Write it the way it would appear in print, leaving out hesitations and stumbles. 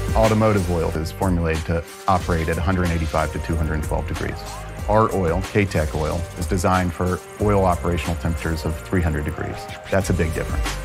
Automotive oil is formulated to operate at 185 to 212 degrees. Our oil, KTECH oil, is designed for oil operational temperatures of 300 degrees. That's a big difference.